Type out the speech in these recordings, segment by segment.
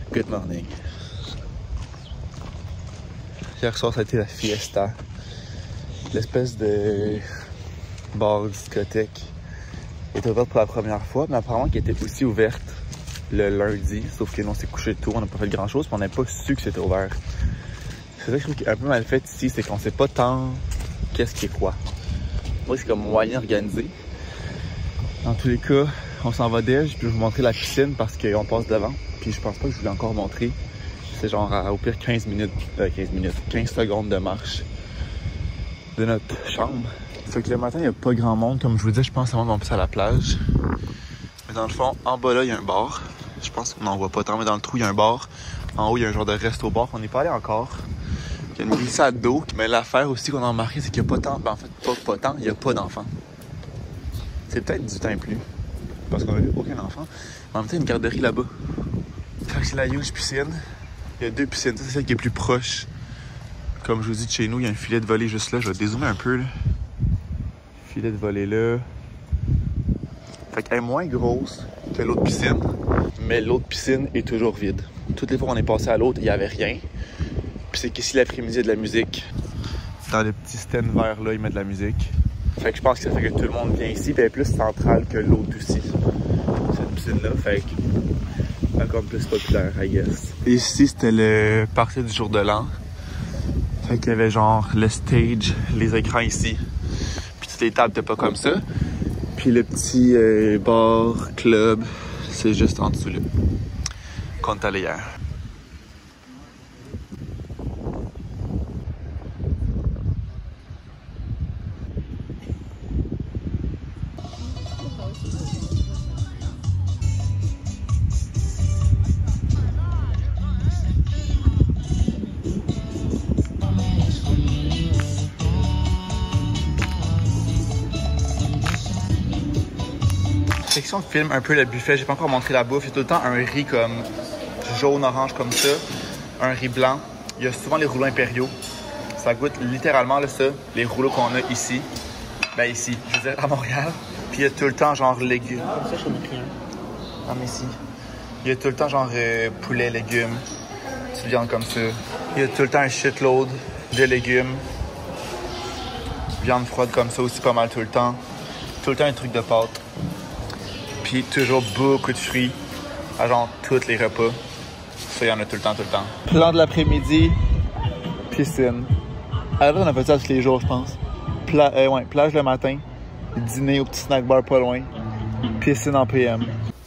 Good morning. Hier soir, ça a été la fiesta. L'espèce de bar discothèque était ouverte pour la première fois, mais apparemment qu'elle était aussi ouverte le lundi, sauf que nous on s'est couché tôt, on n'a pas fait grand chose, puis on n'a pas su que c'était ouvert. C'est ça que je trouve qui est un peu mal fait ici, c'est qu'on sait pas tant qu'est-ce qui est quoi. Moi, c'est comme moyen organisé. Dans tous les cas, on s'en va d'elle, puis je vais vous montrer la piscine parce qu'on passe devant. Puis je pense pas que je vous l'ai encore montré. C'est genre au pire 15 secondes de marche de notre chambre. Fait que le matin, il n'y a pas grand monde. Comme je vous disais, je pense que le monde va plus à la plage. Mais dans le fond, en bas là, il y a un bar. Je pense qu'on n'en voit pas tant, mais dans le trou, il y a un bar. En haut, il y a un genre de resto-bar. On n'est pas allé encore. Il y a une glissade d'eau. Mais l'affaire aussi qu'on a remarqué, c'est qu'il n'y a pas tant. Ben, en fait, pas tant, il n'y a pas d'enfants. C'est peut-être 18 ans et plus. Parce qu'on n'a vu aucun enfant. Mais en même temps, il y a une garderie là-bas. Fait que c'est la huge piscine. Il y a deux piscines. Ça, c'est celle qui est plus proche. Comme je vous dis de chez nous, il y a un filet de volée juste là. Je vais dézoomer un peu, là. Filet de volée là. Fait qu'elle est moins grosse que l'autre piscine. Mais l'autre piscine est toujours vide. Toutes les fois qu'on est passé à l'autre, il n'y avait rien. Puis c'est qu'ici, l'après-midi, il y a de la musique. Dans le petit stand vert là, ils mettent de la musique. Fait que je pense que ça fait que tout le monde vient ici. Puis elle est plus centrale que l'autre aussi. Cette piscine-là. Fait que encore plus populaire, I guess. Ici, c'était le party du jour de l'an. Fait qu'il y avait genre le stage, les écrans ici. Puis toutes les tables étaient pas comme ça. Puis le petit bar, club, c'est juste en dessous là. Qu'on est allé hier. Section film un peu le buffet, j'ai pas encore montré la bouffe. Il y a tout le temps un riz comme jaune-orange comme ça, un riz blanc. Il y a souvent les rouleaux impériaux. Ça goûte littéralement là, ça, les rouleaux qu'on a ici. Ben ici, je veux dire à Montréal. Puis il y a tout le temps genre légumes. Comme ça, je connais rien. Non mais ici. Il y a tout le temps genre poulet, légumes, petite viande comme ça. Il y a tout le temps un shitload de légumes. Viande froide comme ça aussi pas mal tout le temps. Tout le temps un truc de pâte. Puis toujours beaucoup de fruits à genre tous les repas. Ça, il y en a tout le temps, tout le temps. Plan de l'après-midi, piscine. À la base, on a fait ça tous les jours, je pense. Ouais, plage le matin, dîner au petit snack bar pas loin, piscine en PM.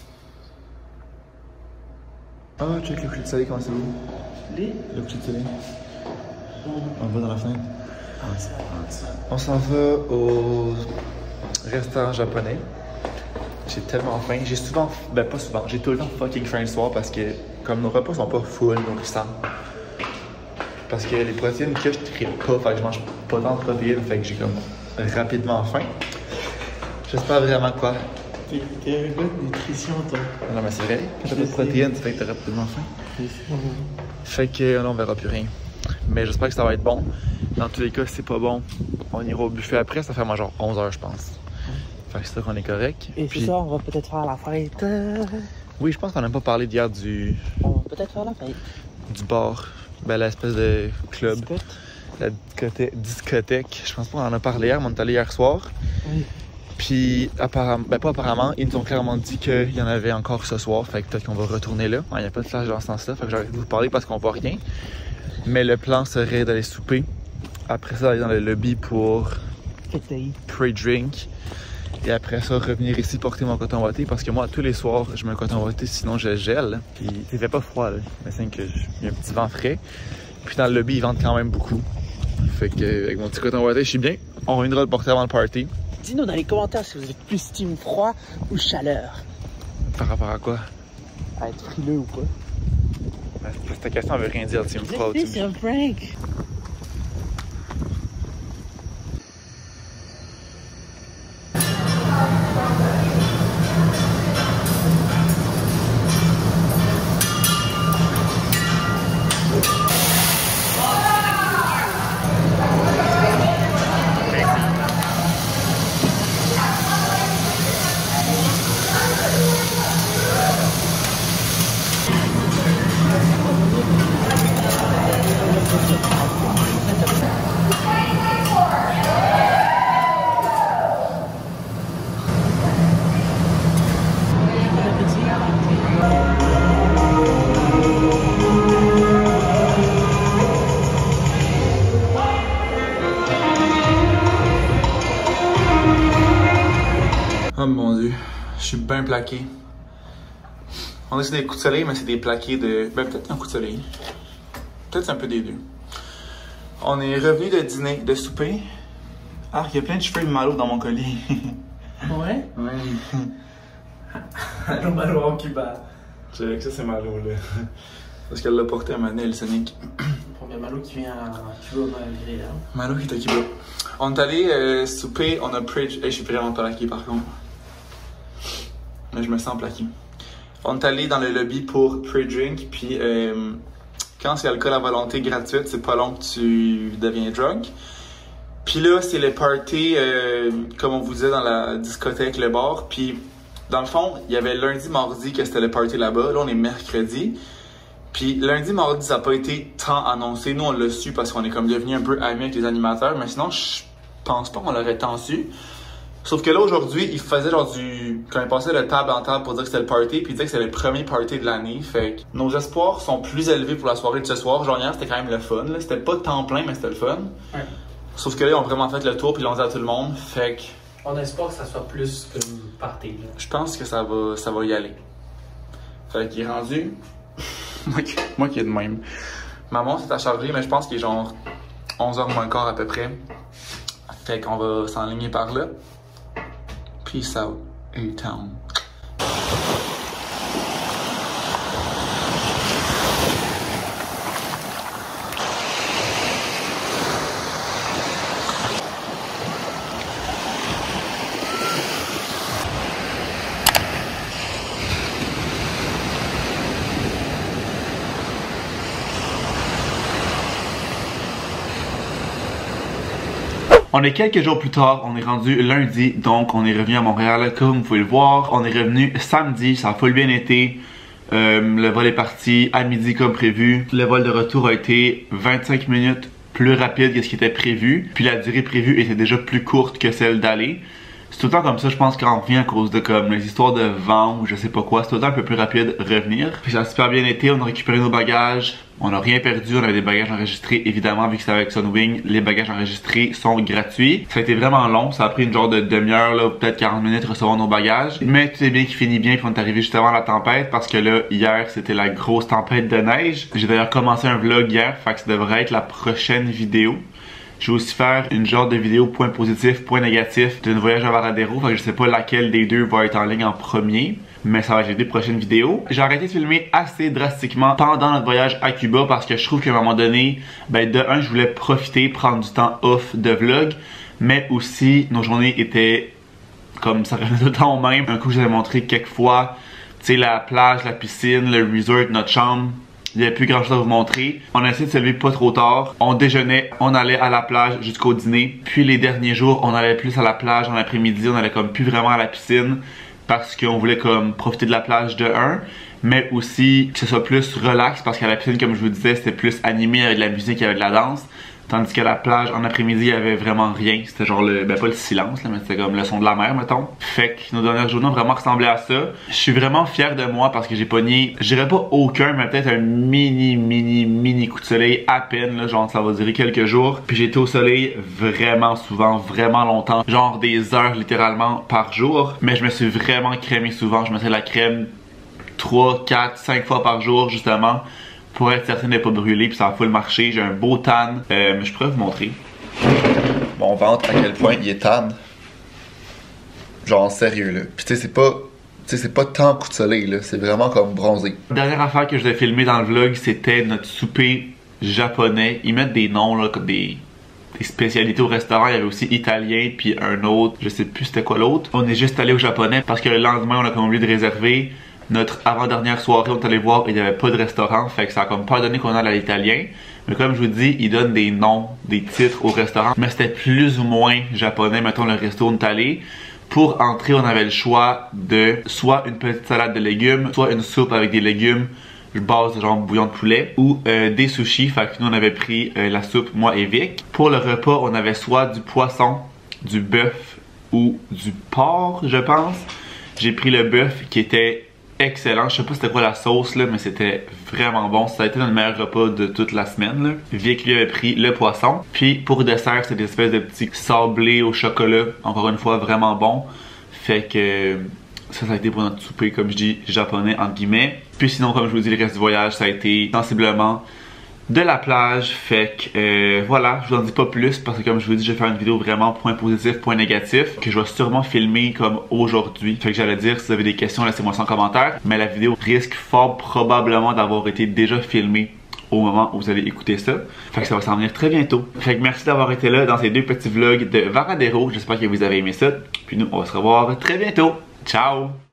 Ah, check le coucher de soleil, comment c'est beau. Le coucher de soleil. On va dans la fenêtre. On s'en va au restaurant japonais. J'ai tellement faim. J'ai souvent, ben pas souvent, j'ai tout le temps fucking faim le soir parce que comme nos repas sont pas full nourrissants. Parce que les protéines que je tripe pas, fait que je mange pas tant de protéines, fait que j'ai comme rapidement faim. J'espère vraiment quoi. T'es un gars de nutrition, toi. Non mais c'est vrai, quand t'as pas de protéines, ça fait que t'as rapidement faim. Fait que là on verra plus rien. Mais j'espère que ça va être bon. Dans tous les cas, si c'est pas bon, on ira au buffet après, ça fait moi genre 11 h je pense. Fait que c'est sûr qu'on est correct. Et puis ça, on va peut-être faire la fête. Oui, je pense qu'on n'a pas parlé d'hier du... On va peut-être faire la fête. Du bar. Ben, l'espèce de club. La discothèque. Je pense pas qu'on en a parlé hier, mais on est allé hier soir. Oui. Puis, apparemment... Ben, pas apparemment, ils nous ont clairement dit qu'il y en avait encore ce soir. Fait que peut-être qu'on va retourner là. Il n'y a pas de flash dans ce sens-là. Fait que j'arrête de vous parler parce qu'on voit rien. Mais le plan serait d'aller souper. Après ça, aller dans le lobby pour... pre-drink. Et après ça, revenir ici porter mon coton ouaté parce que moi, tous les soirs, je mets un coton ouaté, sinon je gèle. Puis il fait pas froid, là. Mais c'est qu'il y a un petit vent frais. Puis dans le lobby, ils vendent quand même beaucoup. Fait que avec mon petit coton ouaté, je suis bien. On reviendra le porter avant le party. Dis-nous dans les commentaires si vous êtes plus team froid ou chaleur. Par rapport à quoi? À être frileux ou pas. Cette question, elle veut rien dire, team froid ou team... C'est un prank. bien plaqués. On a aussi des coups de soleil, mais c'est des plaqués de... Ben, peut-être un coup de soleil. Peut-être un peu des deux. On est revenu de dîner, de souper. Ah, il y a plein de cheveux de Malo dans mon collier. Ouais? Ouais. Allô, Malo en Cuba. Je dirais que ça, c'est Malo, là. Parce qu'elle l'a porté à Manel, Sonic. Il y a Malo qui vient à Cuba malgré là. Malo qui est à Cuba. On est allé souper, on a preach. Je suis vraiment pas plaqué par contre. Mais je me sens plaqué. On est allé dans le lobby pour pre-drink, puis quand c'est alcool à volonté gratuite, c'est pas long que tu deviens drunk. Puis là, c'est le party, comme on vous disait dans la discothèque, le bar. Puis dans le fond, il y avait lundi, mardi que c'était le party là-bas. Là, on est mercredi. Puis lundi, mardi, ça n'a pas été tant annoncé. Nous, on l'a su parce qu'on est comme devenu un peu amis avec les animateurs. Mais sinon, je pense pas qu'on l'aurait tant su. Sauf que là, aujourd'hui, il faisait genre quand il passait de table en table pour dire que c'était le party, puis il disait que c'était le premier party de l'année. Fait que nos espoirs sont plus élevés pour la soirée de ce soir. Genre hier, c'était quand même le fun. C'était pas temps plein, mais c'était le fun. Ouais. Sauf que là, ils ont vraiment fait le tour, puis ils l'ont dit à tout le monde. Fait que... On espère que ça soit plus qu'une party, là. Je pense que ça va y aller. Fait qu'il est rendu... moi qui est de même. Maman s'est à charger, mais je pense qu'il est genre 11h moins quart à peu près. Fait qu'on va s'enligner par là. Peace out, A-Town. On est quelques jours plus tard, on est rendu lundi, donc on est revenu à Montréal, comme vous pouvez le voir. On est revenu samedi, ça a full bien été. Le vol est parti à midi comme prévu. Le vol de retour a été 25 minutes plus rapide que ce qui était prévu. Puis la durée prévue était déjà plus courte que celle d'aller. C'est tout le temps comme ça, je pense, quand on revient à cause de comme les histoires de vent ou je sais pas quoi. C'est tout le temps un peu plus rapide revenir. Puis ça a super bien été, on a récupéré nos bagages. On n'a rien perdu, on avait des bagages enregistrés. Évidemment, vu que c'est avec Sunwing, les bagages enregistrés sont gratuits. Ça a été vraiment long, ça a pris une genre de demi-heure, là, peut-être 40 minutes recevoir nos bagages. Mais tout est bien qui finit bien, puis on est arrivé juste avant la tempête parce que là, hier, c'était la grosse tempête de neige. J'ai d'ailleurs commencé un vlog hier, fait que ça devrait être la prochaine vidéo. Je vais aussi faire une genre de vidéo point positif, point négatif d'un voyage à Varadero. Fait que je sais pas laquelle des deux va être en ligne en premier, mais ça va être les deux prochaines vidéos. J'ai arrêté de filmer assez drastiquement pendant notre voyage à Cuba parce que je trouve qu'à un moment donné, ben de un, je voulais profiter, prendre du temps off de vlog, mais aussi nos journées étaient comme ça revenait tout le temps au même. Un coup, je vous ai montré quelques fois, tu sais, la plage, la piscine, le resort, notre chambre. Il n'y avait plus grand chose à vous montrer. On a essayé de se lever pas trop tard. On déjeunait, on allait à la plage jusqu'au dîner. Puis les derniers jours, on allait plus à la plage en après-midi. On allait comme plus vraiment à la piscine parce qu'on voulait comme profiter de la plage de un, mais aussi que ce soit plus relax parce qu'à la piscine, comme je vous disais, c'était plus animé avec de la musique, avec de la danse. Tandis qu'à la plage, en après-midi, il y avait vraiment rien. C'était genre pas le silence, là, mais c'était comme le son de la mer, mettons. Fait que nos dernières journées ont vraiment ressemblé à ça. Je suis vraiment fier de moi parce que j'ai pogné, je dirais pas aucun, mais peut-être un mini coup de soleil à peine, là, genre ça va durer quelques jours. Puis j'ai été au soleil vraiment souvent, vraiment longtemps, genre des heures littéralement par jour. Mais je me suis vraiment crémé souvent, je mettais la crème 3, 4, 5 fois par jour, justement. Pour être certain de ne pas brûler, puis ça a full marché. J'ai un beau tan. Je pourrais vous montrer mon ventre à quel point il est tan. Genre sérieux là. Puis tu sais c'est pas tant coup de soleil là, c'est vraiment comme bronzé. Dernière affaire que je vais filmer dans le vlog, c'était notre souper japonais. Ils mettent des noms là comme des spécialités au restaurant. Il y avait aussi italien puis un autre, je sais plus c'était quoi l'autre. On est juste allé au japonais parce que le lendemain on a comme oublié de réserver. Notre avant-dernière soirée, on est allé voir, il n'y avait pas de restaurant, fait que ça a comme pas donné qu'on allait à l'italien. Mais comme je vous dis, ils donnent des noms, des titres au restaurant. Mais c'était plus ou moins japonais, mettons le resto où on est allé. Pour entrer, on avait le choix de soit une petite salade de légumes, soit une soupe avec des légumes, base genre bouillon de poulet, ou des sushis. Fait que nous on avait pris la soupe, moi et Vic. Pour le repas, on avait soit du poisson, du bœuf ou du porc, je pense. J'ai pris le bœuf qui était excellent. Je sais pas c'était quoi la sauce là, mais c'était vraiment bon. Ça a été notre meilleur repas de toute la semaine là. Vic lui avait pris le poisson. Puis pour dessert, c'était des espèces de petits sablés au chocolat. Encore une fois, vraiment bon. Fait que Ça a été pour notre souper, comme je dis, japonais entre guillemets. Puis sinon, comme je vous dis, le reste du voyage, ça a été sensiblement de la plage. Fait que voilà, je vous en dis pas plus parce que comme je vous dis, je vais faire une vidéo vraiment point positif, point négatif, que je vais sûrement filmer comme aujourd'hui. Fait que j'allais dire, si vous avez des questions, laissez-moi ça en commentaire. Mais la vidéo risque fort probablement d'avoir été déjà filmée au moment où vous allez écouter ça. Fait que ça va s'en venir très bientôt. Fait que merci d'avoir été là dans ces 2 petits vlogs de Varadero. J'espère que vous avez aimé ça. Puis nous, on va se revoir très bientôt. Ciao!